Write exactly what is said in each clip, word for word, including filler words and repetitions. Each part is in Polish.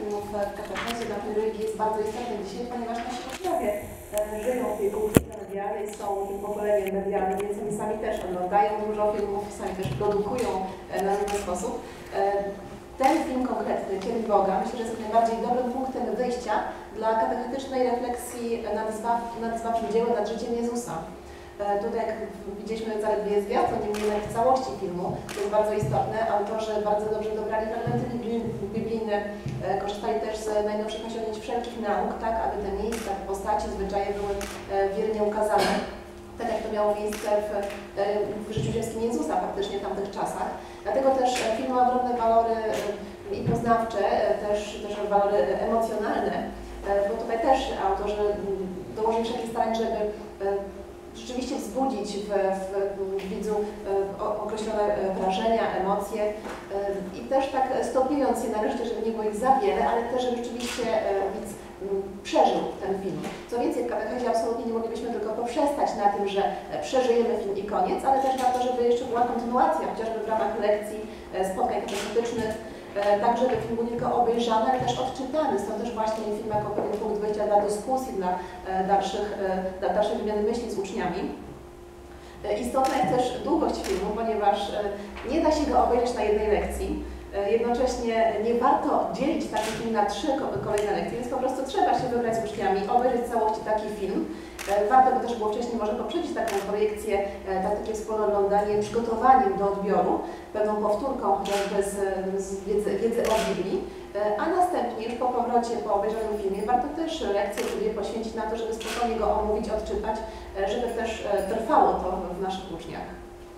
filmów w katechezie dla religii jest bardzo istotny dzisiaj, ponieważ nasi uczniowie żyją w tej kulturze medialnej, są tym pokoleniem medialnym, więc oni sami też oglądają dużo filmów, sami też produkują na różny sposób. Ten film konkretny, Cień Boga, myślę, że jest jak najbardziej dobrym punktem wyjścia dla katechetycznej refleksji nad, zbaw, nad zbawczym dziełem, nad życiem Jezusa. Tutaj, jak widzieliśmy zaledwie zwiastun, niemniej jednak w całości filmu, to jest bardzo istotne. Autorzy bardzo dobrze dobrali fragmenty biblijne, korzystali też z najnowszych osiągnięć wszelkich nauk, tak aby te miejsca, postaci, zwyczaje były wiernie ukazane, tak jak to miało miejsce w, w życiu ziemskim Jezusa faktycznie w tamtych czasach. Dlatego też film ma ogromne walory i poznawcze, też, też walory emocjonalne, bo tutaj też autorzy dołożyli wszelkich starań, żeby rzeczywiście wzbudzić w, w widzu określone wrażenia, emocje i też tak stopniując je nareszcie, żeby nie było ich za wiele, ale też, żeby rzeczywiście widz przeżył ten film. Co więcej, w katechezie absolutnie nie moglibyśmy tylko poprzestać na tym, że przeżyjemy film i koniec, ale też na to, żeby jeszcze była kontynuacja, chociażby w ramach lekcji, spotkań katechetycznych, tak żeby film był nie tylko obejrzany, ale też odczytany. Stąd też właśnie film jako pewien punkt wyjścia dla dyskusji, dla dalszych, dla dalszej wymiany myśli z uczniami. Istotna jest też długość filmu, ponieważ nie da się go obejrzeć na jednej lekcji. Jednocześnie nie warto dzielić taki film na trzy kolejne lekcje, więc po prostu trzeba się wybrać z uczniami, obejrzeć w całości taki film. Warto by też było wcześniej może poprzedzić taką projekcję, tak, takie wspólne oglądanie przygotowaniem do odbioru, pewną powtórką chociażby z, z wiedzy, wiedzy o Biblii, a następnie już po powrocie, po obejrzanym filmie warto też lekcję sobie poświęcić na to, żeby spokojnie go omówić, odczytać, żeby też trwało to w naszych uczniach.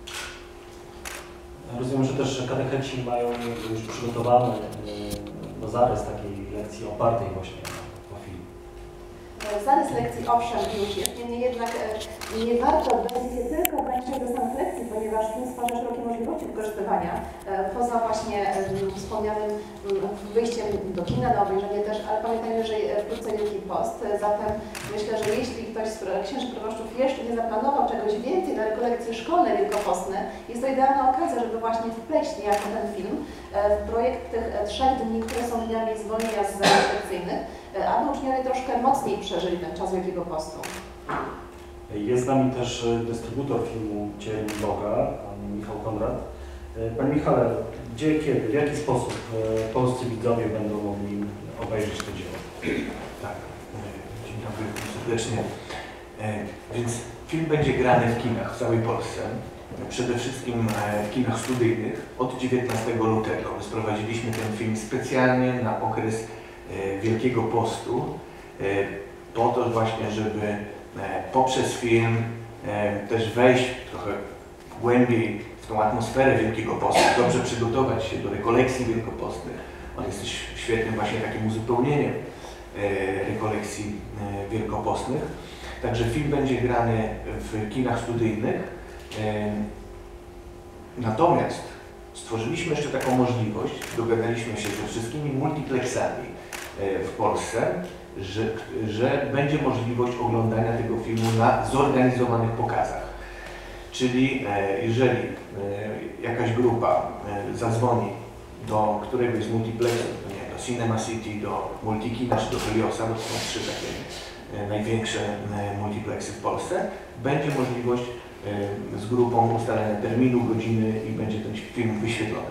Rozumiem, że też katecheci mają już przygotowany no, zarys takiej lekcji opartej właśnie o film. Zarys lekcji owszem już jest, niemniej jednak nie warto odnosić się tylko ograniczać do samych lekcji, ponieważ film stwarza szerokie możliwości wykorzystywania. Poza właśnie wspomnianym wyjściem do kina na obejrzenie też, ale pamiętajmy, że wkrótce Wielki Post, zatem myślę, że jeśli ktoś z księży proboszczów jeszcze nie zaplanował czegoś więcej na rekolekcje szkolne wielkopostne, jest to idealna okazja, żeby właśnie wpleść niejako ten film w projekt tych trzech dni, które są dniami zwolnienia z zajęć lekcyjnych, aby uczniowie troszkę mocniej przeżyli ten czas Wielkiego Postu. Jest z nami też dystrybutor filmu Cień Boga, pan Michał Konrad. Panie Michale, gdzie, kiedy, w jaki sposób polscy widzowie będą mogli obejrzeć to dzieło? Tak, dzień dobry serdecznie. Więc film będzie grany w kinach w całej Polsce. Przede wszystkim w kinach studyjnych od dziewiętnastego lutego. Sprowadziliśmy ten film specjalnie na okres Wielkiego Postu, po to właśnie, żeby poprzez film też wejść trochę głębiej w tą atmosferę Wielkiego Postu, dobrze przygotować się do rekolekcji wielkopostnych. On jest świetnym właśnie takim uzupełnieniem rekolekcji wielkopostnych. Także film będzie grany w kinach studyjnych. Natomiast stworzyliśmy jeszcze taką możliwość, dogadaliśmy się ze wszystkimi multiplexami w Polsce, że, że będzie możliwość oglądania tego filmu na zorganizowanych pokazach. Czyli jeżeli jakaś grupa zadzwoni do któregoś z multiplexów, nie, do Cinema City, do Multikina czy do Heliosa, bo to są trzy takie największe multiplexy w Polsce, będzie możliwość z grupą ustalenia terminu, godziny i będzie ten film wyświetlony.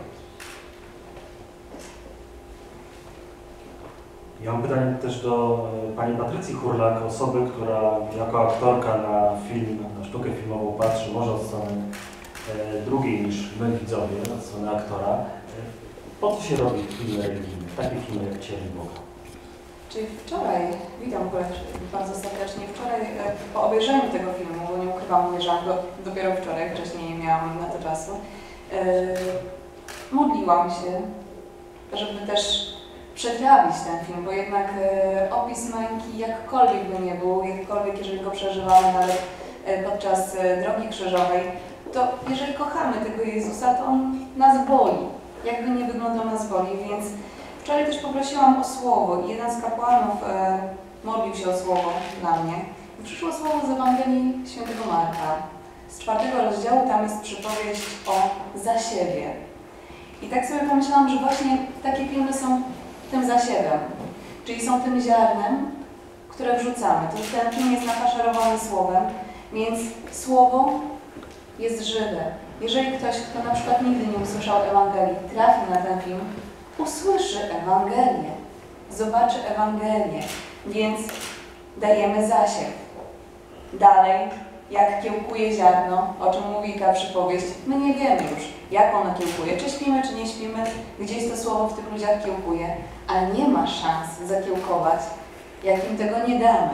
Ja mam pytanie też do pani Patrycji Hurlak, osoby, która jako aktorka na film, na sztukę filmową patrzy może od strony drugiej niż my widzowie, od strony aktora. Po co się robi filmy religijne, takie filmy jak Cień Boga? Czyli wczoraj, witam w ogóle bardzo serdecznie, wczoraj po obejrzeniu tego filmu, bo nie ukrywam, obejrzałam go dopiero wczoraj, wcześniej nie miałam na to czasu, yy, modliłam się, żeby też przetrawić ten film, bo jednak yy, opis męki, jakkolwiek by nie był, jakkolwiek jeżeli go przeżywamy nawet yy, podczas yy, drogi krzyżowej, to jeżeli kochamy tego Jezusa, to On nas boli, jakby nie wyglądał nas boli, więc wczoraj też poprosiłam o słowo i jeden z kapłanów e, modlił się o słowo dla mnie. I przyszło słowo z Ewangelii Świętego Marka. Z czwartego rozdziału tam jest przypowieść o za siebie. I tak sobie pomyślałam, że właśnie takie filmy są tym zasiewem, czyli są tym ziarnem, które wrzucamy. To ten film jest nafaszerowany słowem, więc słowo jest żywe. Jeżeli ktoś, kto na przykład nigdy nie usłyszał Ewangelii, trafi na ten film, usłyszy Ewangelię, zobaczy Ewangelię, więc dajemy zasiew. Dalej, jak kiełkuje ziarno, o czym mówi ta przypowieść, my nie wiemy już, jak ono kiełkuje, czy śpimy, czy nie śpimy, gdzieś to słowo w tych ludziach kiełkuje, ale nie ma szans zakiełkować, jak im tego nie damy.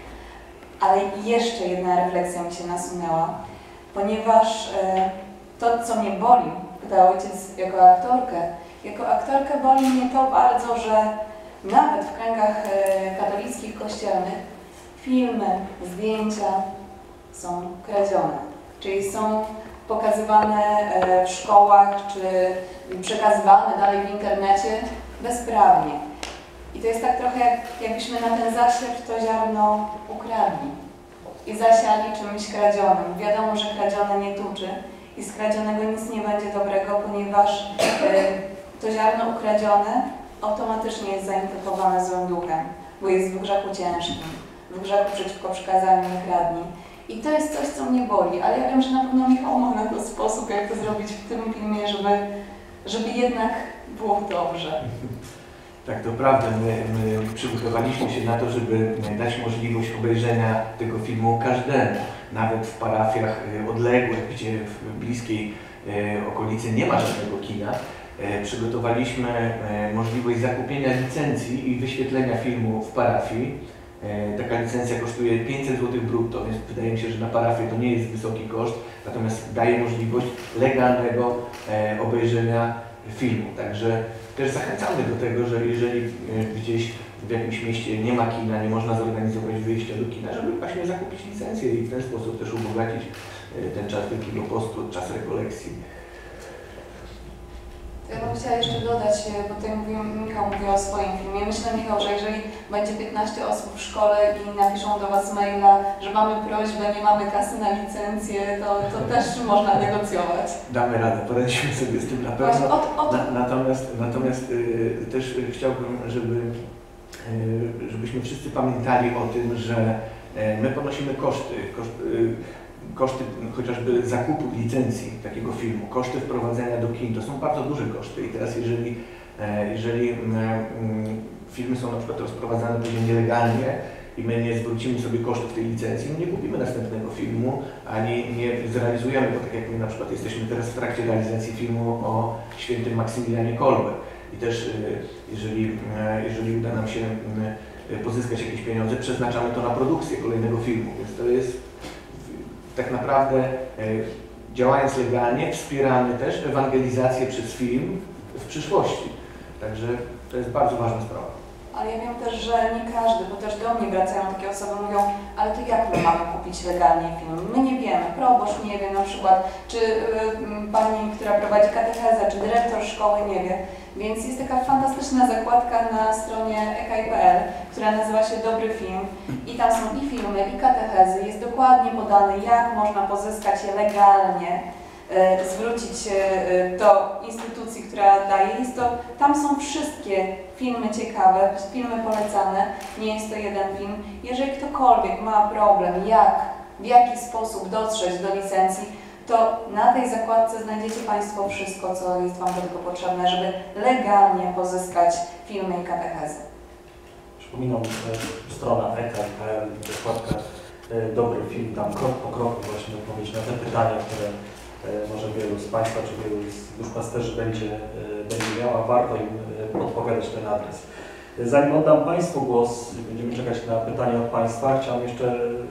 Ale jeszcze jedna refleksja mi się nasunęła, ponieważ e, to, co mnie boli, pytał ojciec jako aktorkę, jako aktorkę boli mnie to bardzo, że nawet w kręgach e, katolickich, kościelnych filmy, zdjęcia są kradzione, czyli są pokazywane e, w szkołach, czy przekazywane dalej w internecie bezprawnie. I to jest tak trochę, jak, jakbyśmy na ten zasiew to ziarno ukradli i zasiali czymś kradzionym. Wiadomo, że kradzione nie tuczy i z kradzionego nic nie będzie dobrego, ponieważ e, to ziarno ukradzione automatycznie jest zainfekowane złym duchem, bo jest w grzechu ciężkim, w grzechu przeciwko przykazaniu nie kradnij. I to jest coś, co mnie boli, ale ja wiem, że na pewno Michał ma na to sposób, jak to zrobić w tym filmie, żeby, żeby jednak było dobrze. Tak, to prawda. My, my przygotowaliśmy się na to, żeby dać możliwość obejrzenia tego filmu każdemu. Nawet w parafiach odległych, gdzie w bliskiej okolicy nie ma żadnego kina, przygotowaliśmy możliwość zakupienia licencji i wyświetlenia filmu w parafii. Taka licencja kosztuje pięćset złotych brutto, więc wydaje mi się, że na parafię to nie jest wysoki koszt, natomiast daje możliwość legalnego obejrzenia filmu. Także też zachęcamy do tego, że jeżeli gdzieś w jakimś mieście nie ma kina, nie można zorganizować wyjścia do kina, żeby właśnie zakupić licencję i w ten sposób też ubogacić ten czas Wielkiego Postu, czas rekolekcji. Ja bym chciała jeszcze dodać, bo tutaj mówił, Michał mówił o swoim filmie. Myślę, Michał, że jeżeli będzie piętnaście osób w szkole i napiszą do Was maila, że mamy prośbę, nie mamy kasy na licencję, to, to też można negocjować. Damy radę, poradzimy sobie z tym na pewno. Właśnie, o, o... Na, natomiast natomiast y, też chciałbym, żeby, y, żebyśmy wszyscy pamiętali o tym, że y, my ponosimy koszty, koszt, y, koszty chociażby zakupu licencji takiego filmu, koszty wprowadzenia do kin, to są bardzo duże koszty i teraz jeżeli, jeżeli filmy są na przykład rozprowadzane później nielegalnie i my nie zwrócimy sobie kosztów tej licencji, my nie kupimy następnego filmu, ani nie zrealizujemy, bo tak jak my na przykład jesteśmy teraz w trakcie realizacji filmu o świętym Maksymilianie Kolbe i też jeżeli, jeżeli uda nam się pozyskać jakieś pieniądze, przeznaczamy to na produkcję kolejnego filmu, więc to jest tak naprawdę, e, działając legalnie, wspieramy też ewangelizację przez film w przyszłości. Także to jest bardzo ważna sprawa. Ale ja wiem też, że nie każdy, bo też do mnie wracają takie osoby, mówią, ale to jak my mamy kupić legalnie film? My nie wiemy, proboszcz nie wie na przykład, czy y, pani, która prowadzi katechezę, czy dyrektor szkoły nie wie. Więc jest taka fantastyczna zakładka na stronie e k i kropka p l, która nazywa się Dobry Film i tam są i filmy, i katechezy. Jest dokładnie podane, jak można pozyskać je legalnie, y, zwrócić się y, do instytucji, która daje. Jest to, tam są wszystkie filmy ciekawe, filmy polecane, nie jest to jeden film. Jeżeli ktokolwiek ma problem, jak, w jaki sposób dotrzeć do licencji, to na tej zakładce znajdziecie Państwo wszystko, co jest Wam do tego potrzebne, żeby legalnie pozyskać filmy i katechezy. Przypominam, strona e k i kropka p l, zakładka Dobry Film, tam krok po kroku właśnie odpowiedź na te pytania, które może wielu z Państwa czy wielu z duszpasterzy będzie, będzie miała. Warto im podpowiadać ten adres. Zanim oddam Państwu głos, będziemy czekać na pytania od Państwa, chciałem jeszcze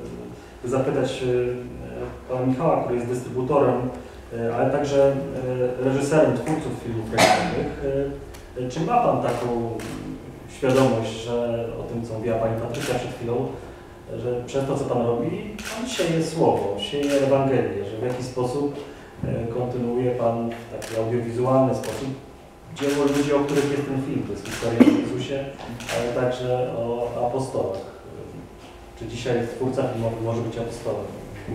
zapytać pana Michała, który jest dystrybutorem, ale także reżyserem twórców filmów regionalnych. Czy ma Pan taką świadomość, że o tym, co mówiła Pani Patrycja przed chwilą, że przez to, co Pan robi, Pan sieje słowo, sieje Ewangelię, że w jakiś sposób kontynuuje Pan w taki audiowizualny sposób dzieło ludzi, o których jest ten film. To jest historia o Jezusie, ale także o apostołach. Czy dzisiaj twórca filmowy może być apostołem?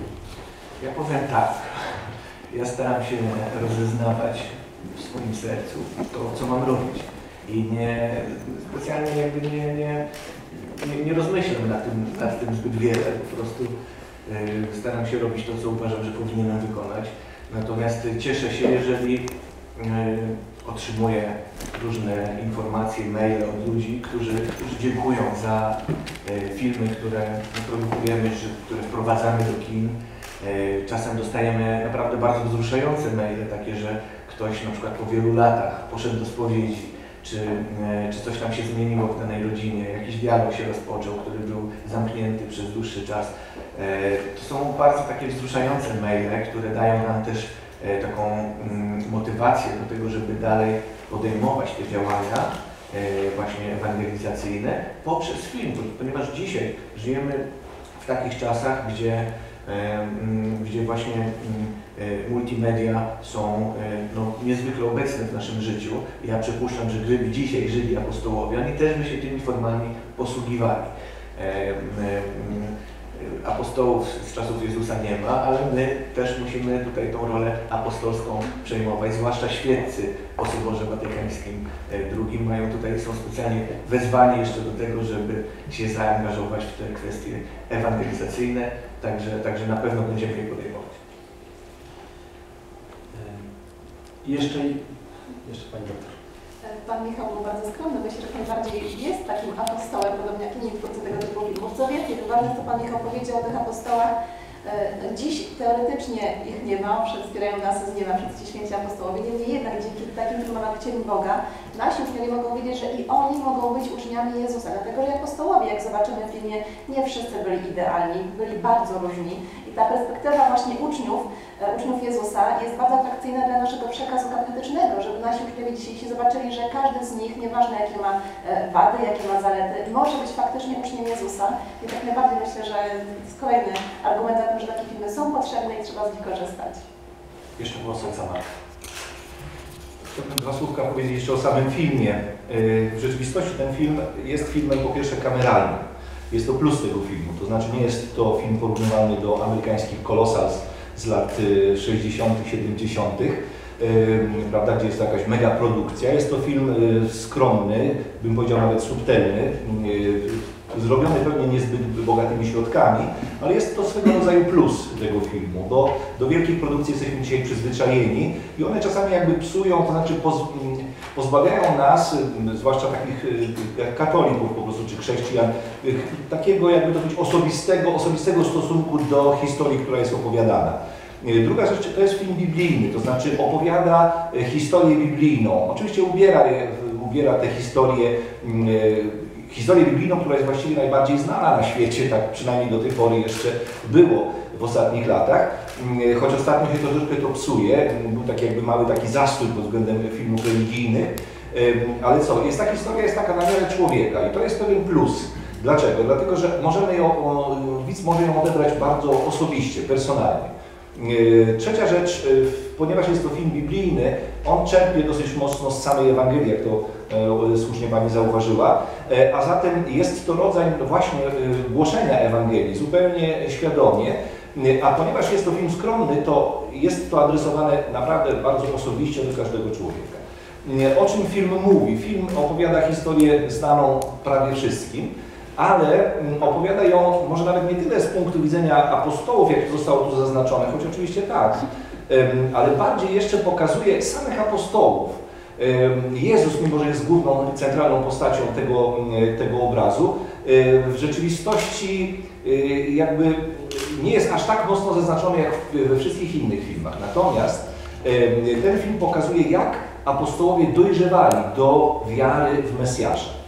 Ja powiem tak, ja staram się rozeznawać w swoim sercu to, co mam robić. i nie, specjalnie jakby nie, nie, nie, nie rozmyślam nad tym, nad tym zbyt wiele, po prostu yy, staram się robić to, co uważam, że powinienem wykonać. Natomiast cieszę się, jeżeli yy, otrzymuję różne informacje, maile od ludzi, którzy, którzy dziękują za y, filmy, które produkujemy, które wprowadzamy do kin. Y, czasem dostajemy naprawdę bardzo wzruszające maile, takie, że ktoś na przykład po wielu latach poszedł do spowiedzi, czy, y, czy coś tam się zmieniło w danej rodzinie, jakiś dialog się rozpoczął, który był zamknięty przez dłuższy czas. Y, to są bardzo takie wzruszające maile, które dają nam też taką mm, motywację do tego, żeby dalej podejmować te działania e, właśnie ewangelizacyjne poprzez film, ponieważ dzisiaj żyjemy w takich czasach, gdzie, e, m, gdzie właśnie m, e, multimedia są e, no, niezwykle obecne w naszym życiu. Ja przypuszczam, że gdyby dzisiaj żyli apostołowie, oni też by się tymi formami posługiwali. E, m, m, Apostołów z czasów Jezusa nie ma, ale my też musimy tutaj tą rolę apostolską przejmować, zwłaszcza świeccy po Soborze Watykańskim drugim mają tutaj, są specjalnie wezwani jeszcze do tego, żeby się zaangażować w te kwestie ewangelizacyjne, także, także na pewno będziemy je podejmować. I jeszcze, jeszcze Pani doktor. Pan Michał był bardzo skromny, myślę, że najbardziej jest takim apostołem, podobnie jak inni twórcy tego typu filmów. Co więcej, to ważne, co Pan Michał powiedział o tych apostołach. Dziś teoretycznie ich nie ma, wspierają nas z nieba wszyscy święci apostołowie, niemniej jednak dzięki takim filmom jak Cień Boga, nasi uczniowie mogą wiedzieć, że i oni mogą być uczniami Jezusa, dlatego że apostołowie, jak zobaczymy w filmie, nie wszyscy byli idealni, byli bardzo różni i ta perspektywa właśnie uczniów, uczniów Jezusa jest bardzo atrakcyjna dla naszego przekazu katechetycznego, żeby nasi uczniowie dzisiaj się zobaczyli, że każdy z nich, nieważne jakie ma wady, jakie ma zalety, może być faktycznie uczniem Jezusa i tak najbardziej myślę, że to jest kolejny argument za tym, że takie filmy są potrzebne i trzeba z nich korzystać. Jeszcze głos ojca Marka. Chciałbym dwa słówka powiedzieć jeszcze o samym filmie. W rzeczywistości ten film jest filmem po pierwsze kameralnym. Jest to plus tego filmu, to znaczy nie jest to film porównywalny do amerykańskich Colossals z lat sześćdziesiątych, siedemdziesiątych, prawda, gdzie jest to jakaś mega produkcja. Jest to film skromny, bym powiedział nawet subtelny, zrobiony pewnie niezbyt bogatymi środkami, ale jest to swego rodzaju plus tego filmu, bo do wielkich produkcji jesteśmy dzisiaj przyzwyczajeni i one czasami jakby psują, to znaczy poz, pozbawiają nas, zwłaszcza takich jak katolików po prostu, czy chrześcijan, takiego jakby to być osobistego, osobistego stosunku do historii, która jest opowiadana. Druga rzecz to jest film biblijny, to znaczy opowiada historię biblijną. Oczywiście ubiera, ubiera tę historię Historię biblijną, która jest właściwie najbardziej znana na świecie, tak przynajmniej do tej pory jeszcze było w ostatnich latach, choć ostatnio się troszeczkę to psuje, był taki jakby mały taki zastój pod względem filmów religijnych, ale co, jest ta historia jest taka na miarę człowieka i to jest pewien plus. Dlaczego? Dlatego, że możemy ją, widz może ją odebrać bardzo osobiście, personalnie. Trzecia rzecz, ponieważ jest to film biblijny, on czerpie dosyć mocno z samej Ewangelii, jak to słusznie Pani zauważyła, a zatem jest to rodzaj właśnie głoszenia Ewangelii, zupełnie świadomie, a ponieważ jest to film skromny, to jest to adresowane naprawdę bardzo osobiście do każdego człowieka. O czym film mówi? Film opowiada historię znaną prawie wszystkim, ale opowiada ją może nawet nie tyle z punktu widzenia apostołów, jak to zostało tu zaznaczone, choć oczywiście tak, ale bardziej jeszcze pokazuje samych apostołów. Jezus, mimo że jest główną, centralną postacią tego, tego obrazu, w rzeczywistości jakby nie jest aż tak mocno zaznaczony jak we wszystkich innych filmach. Natomiast ten film pokazuje, jak apostołowie dojrzewali do wiary w Mesjasza.